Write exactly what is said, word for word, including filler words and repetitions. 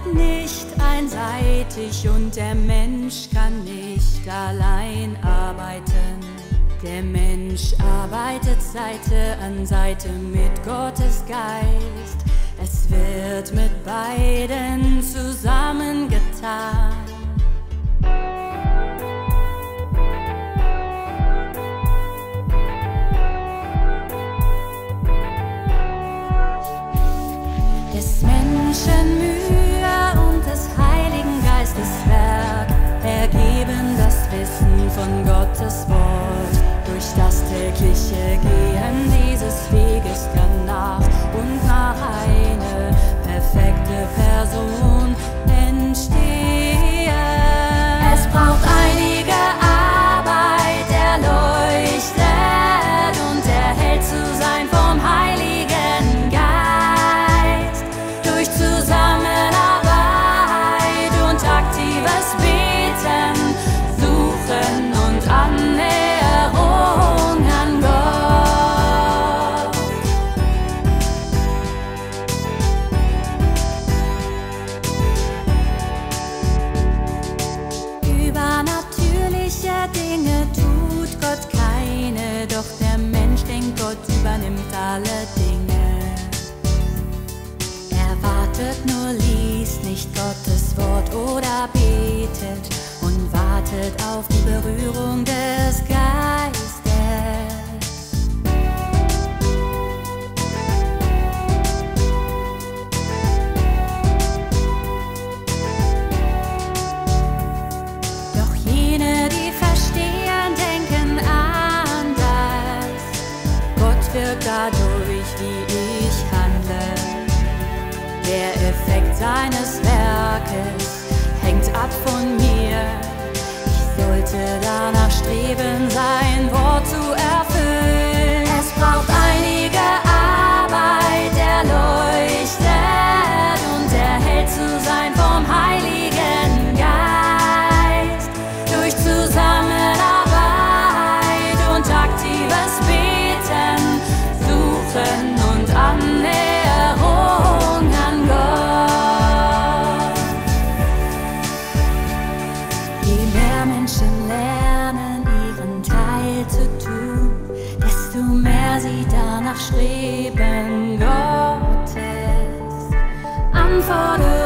bleibt nicht einseitig und der Mensch kann nicht allein arbeiten. Der Mensch arbeitet Seite an Seite mit Gottes Geist. Es wird mit beiden zusammengetan. Des Menschen Mühe und des Heiligen Geistes Werk ergeben das Wissen von Gottes Wort. Durch das tägliche Gehen dieses Weges dann nach und nach eine perfekte Person entstehen. Es braucht einige Arbeit, erleuchtet und erhellt zu sein vom Heiligen Geist. Durch Zusammenarbeit und aktives Beten, Suchen und Annäherung an Gott. Übernatürliche Dinge tut Gott keine, doch der Mensch denkt, Gott übernimmt alle Dinge. Er wartet nur, liest nicht Gottes Wort oder betet und wartet auf die Berührung des Geistes. Doch jene, die verstehen, denken anders. Gott wirkt dadurch, wie ich handle. Der Effekt seines Werkes hängt ab von mir. Ich sollte danach streben, sein Wort zu erfüllen. Es braucht einige Arbeit, erleuchtet und erhellt zu sein vom Heiligen Geist. Durch Zusammenarbeit und aktives Beten, Suchen und Annäherung an Gott. Je mehr Menschen lernen, ihren Teil zu tun, desto mehr sie danach streben, Gottes Anforderungen